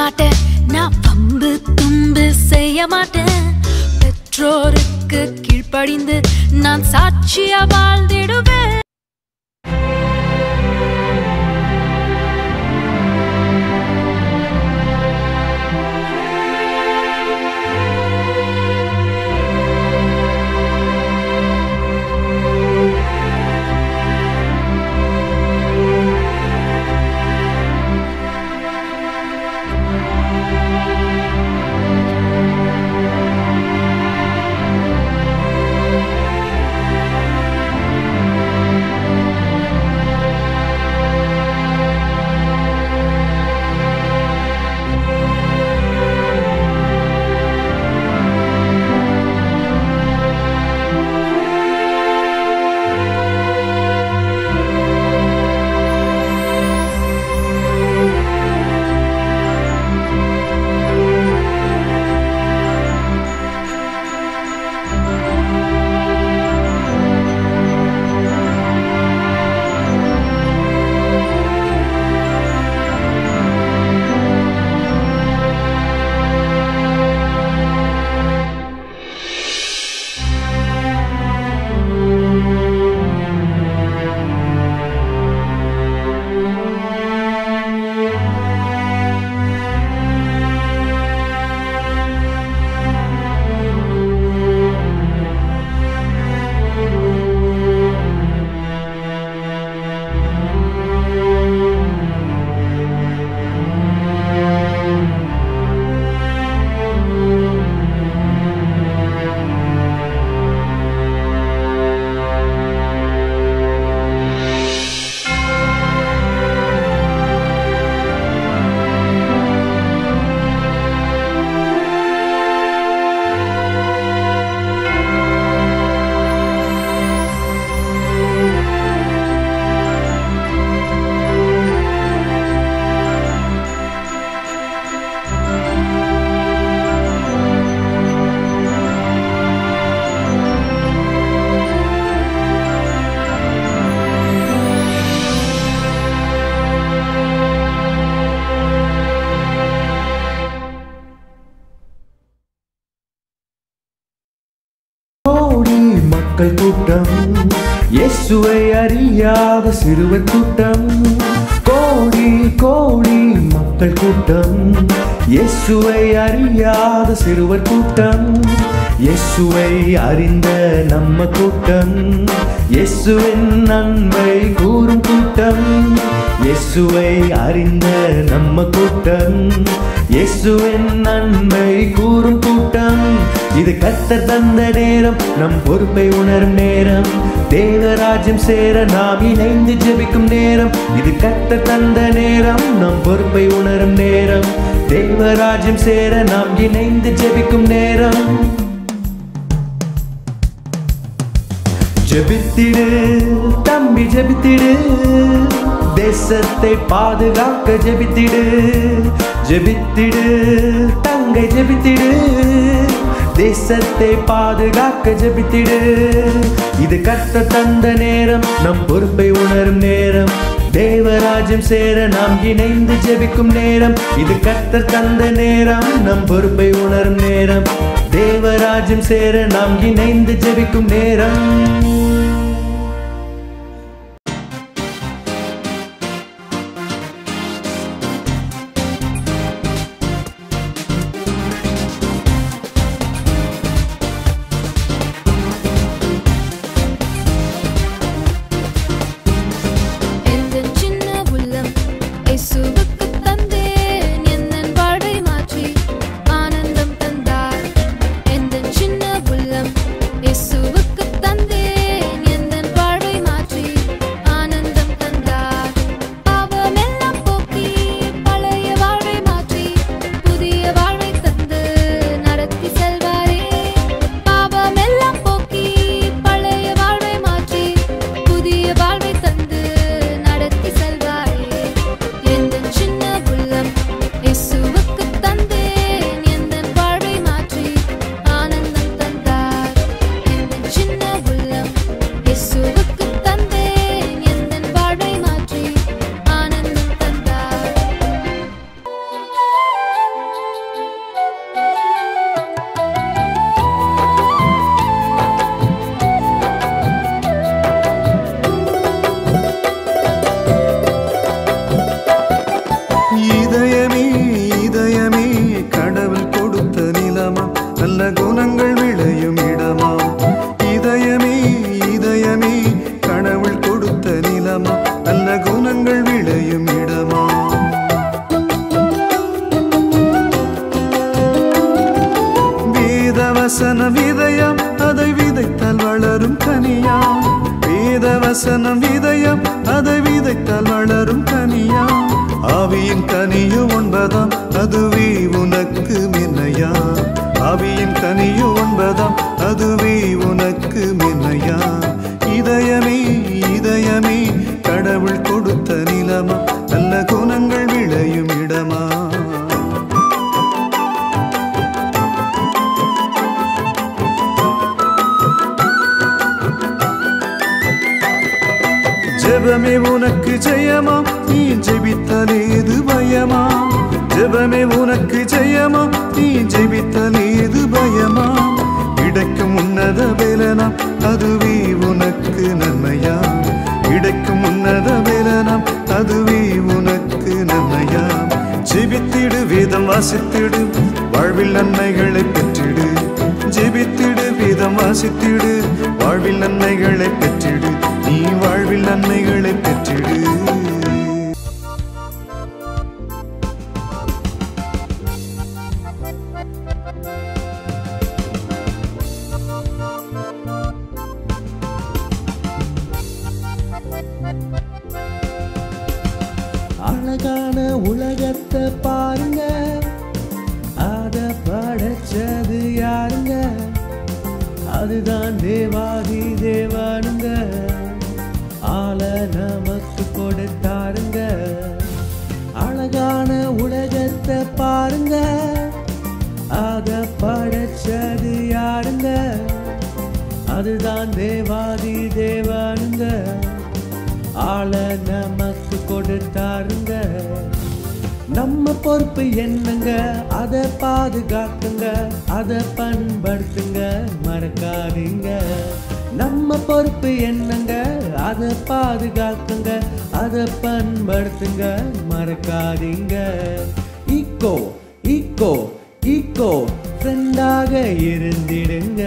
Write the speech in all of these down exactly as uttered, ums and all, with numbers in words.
மாட்டேன், நான் பம்பு தும்பு செய்ய மாட்டேன். பெற்றோருக்கு கீழ்ப்படிந்து நான் சாட்சியா வாழ்ந்திடுவேன். மக்கள் கூட்டம், இயேசுவை அறியாத சிறுவர் கூட்டம். கோடி கோடி மக்கள் கூட்டம், இயேசுவை அறியாத சிறுவர் கூட்டம். இயேசுவை அறிந்த நம்ம கூட்டம், இயேசுவின் நன்மை கூறும் கூட்டம். இயேசுவை அறிந்த நம்ம கூட்டம், இயேசுவின் நன்மை கூறும் கூட்டம். இது கர்த்தர் தந்த நேரம், நம் பொறுப்பை உணரும் நேரம். தேவராஜ்யம் சேர நாம் இணைந்து ஜெபிக்கும் நேரம். இது கர்த்தர் தந்த நேரம், நம் பொறுப்பை உணரும் நேரம். தேவராஜ்யம் சேர நாம் இணைந்து ஜெபிக்கும் நேரம். ஜெபித்திடு தம்பி ஜெபித்திடு, தேசத்தை பாதுகாக்க ஜெபித்திடு. ஜெபித்திடு தங்கை ஜெபித்திடு, தேசத்தை பாதுகாக்க ஜெபித்திடு. இது கர்த்தர் தந்த நேரம், நம் பொறுப்பை உணரும் நேரம். தேவராஜ்யம் சேர நாம் இணைந்து ஜெபிக்கும் நேரம். இது கர்த்தர் தந்த நேரம், நம் பொறுப்பை உணரும் நேரம். தேவராஜ்யம் சேர நாம் இணைந்து ஜெபிக்கும் நேரம். இயேசுவுக்கு தந்தேன் வசனம் இதயம் அதை விதைத்தால் வளரும் கனியா ஆவியின் கனியு ஒன்பதாம் அதுவே உனக்கு மின்னையா ஆவியின் கனியு ஒன்பதாம் அதுவே உனக்கு மின்னையா இதயமே இதயமே கடவுள் கொடுத்த நிலமா நல்ல குணங்கள் விளையும் இடமா ஜெபமே உனக்கு ஜெயமா நீ ஜெபித்தலேது பயமா ஜெபமே உனக்கு ஜெயமா நீ ஜெபித்தலேது பயமா கிடைக்கும் உன்னத வேலனாம் அதுவே உனக்கு நன்மையா கிடைக்கும் உன்னத வேலனாம் அதுவே உனக்கு நன்மையா ஜெபித்திடு வேதம் வாசித்திடு வாழ்வில் நன்மைகளை பெற்றிடு ஜெபித்திடு வேதம் வாசித்திடு வாழ்வில் நன்மைகளை பெற்றிடு நீ வாழ்வில் நன்மைகளை பெற்றிடு அழகான உலகத்தை பாருங்க அத படைச்சது யாருங்க அதுதான் தேவாதி தேவானுங்க ஆள நமக்கு கொடுத்தாருங்க அழகான உலகத்தை பாருங்க அத படைச்சது யாருங்க அதுதான் தேவாதி தேவானுங்க ஆள நமக்கு கொடுத்தாருங்க நம்ம பொறுப்பு என்னங்க அதை பாதுகாக்குங்க அதை பண்படுத்துங்க மறக்காதீங்க நம்ம பொறுப்பு என்னங்க அதை பாதுகாக்குங்க அதை பண்படுத்துங்க மறக்காதீங்க ஈக்கோ ஈக்கோ ஈக்கோ ஃப்ரெண்டாக இருந்திடுங்க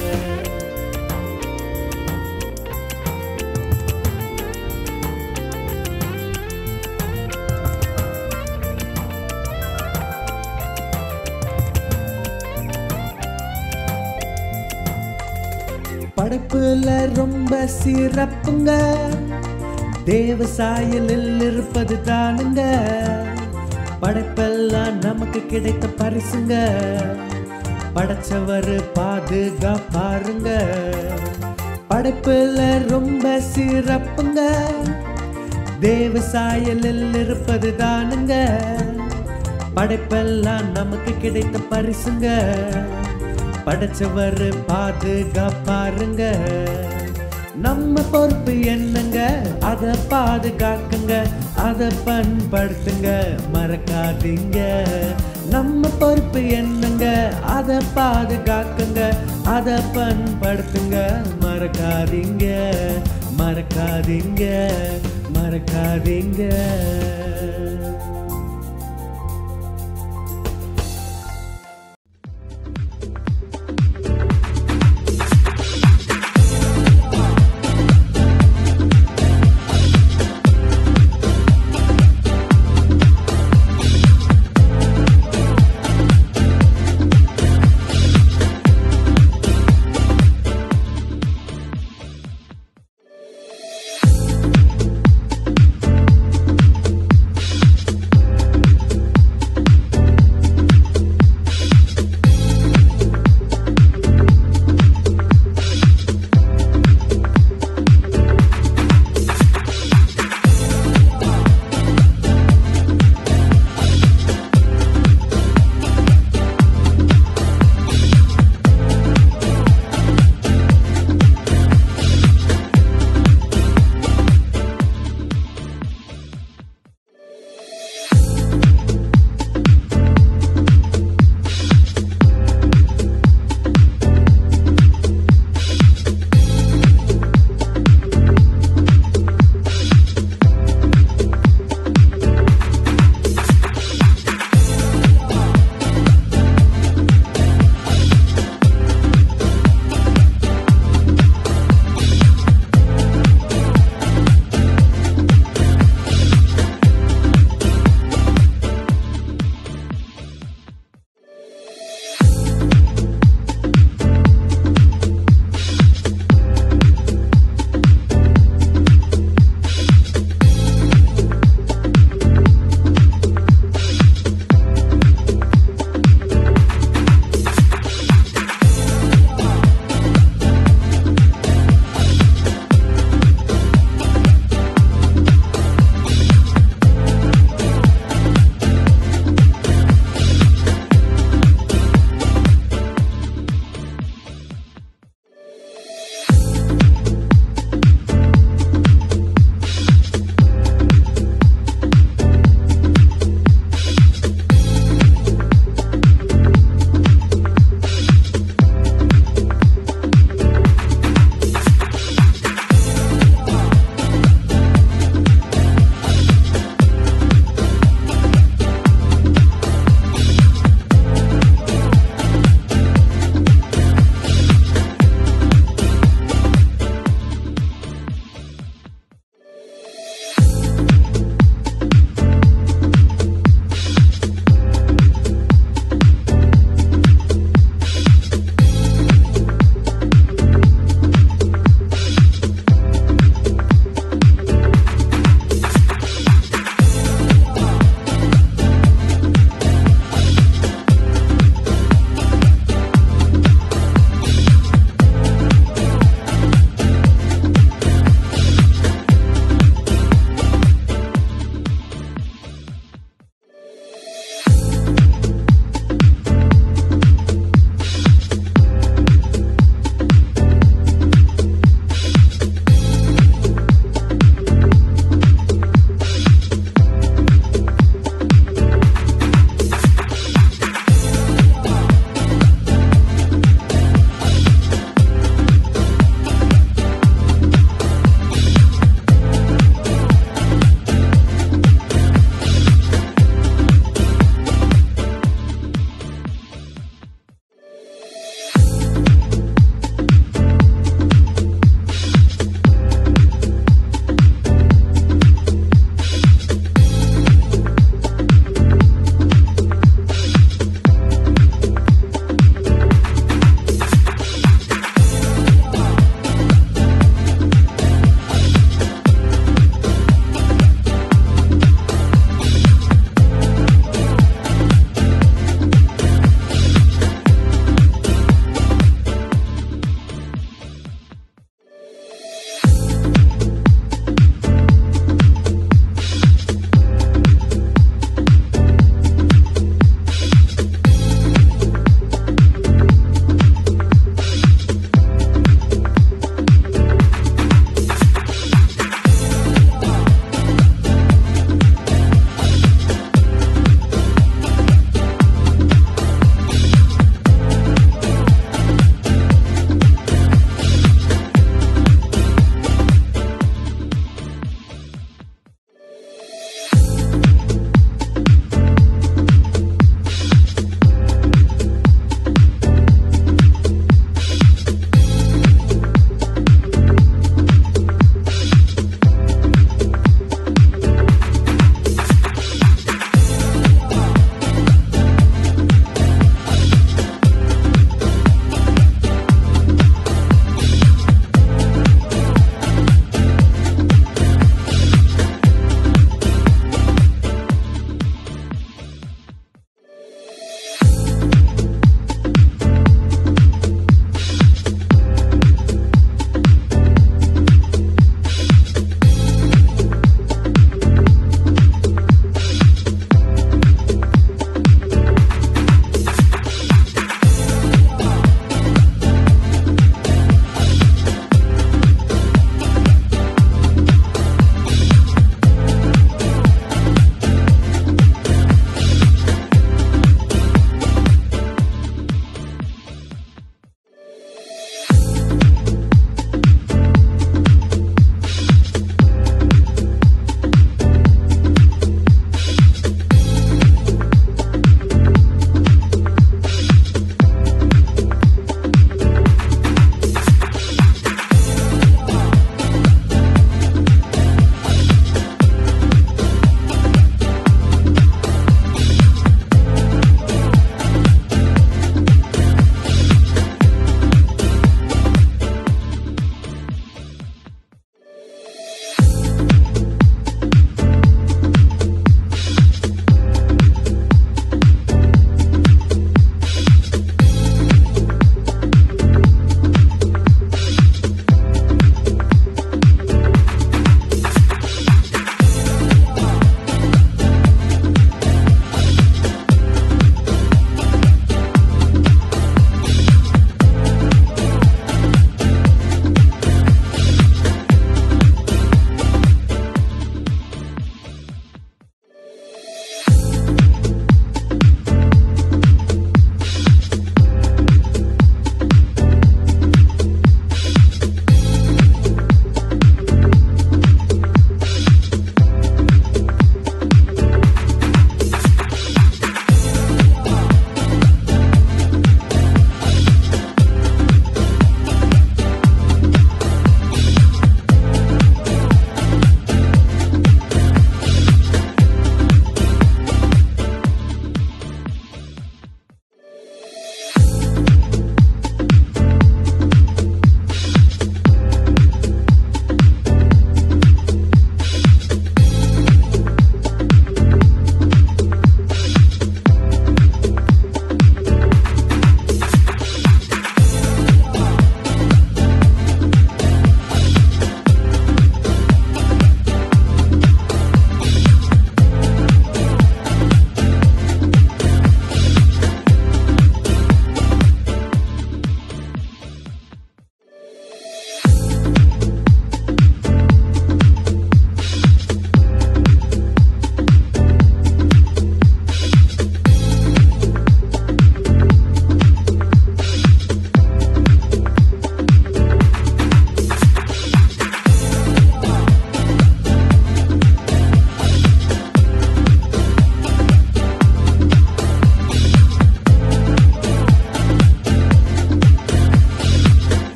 படைப்புல ரொம்ப சிறப்புங்க தேவ சாயலில் இருப்பது தானுங்க படைப்பெல்லாம் நமக்கு கிடைத்த பரிசுங்க படைச்சவர் பாதுகாப்பாருங்க படைப்புல ரொம்ப சிறப்புங்க தேவ சாயலில் இருப்பது தானுங்க படைப்பெல்லாம் நமக்கு கிடைத்த பரிசுங்க படைச்சவர் பாதுகாப்பாருங்க நம்ம பொறுப்பு என்னங்க அதை பாதுகாக்குங்க அதை பண்படுத்துங்க மறக்காதீங்க நம்ம பொறுப்பு என்னங்க அதை பாதுகாக்குங்க அதை பண்படுத்துங்க மறக்காதீங்க மறக்காதீங்க மறக்காதீங்க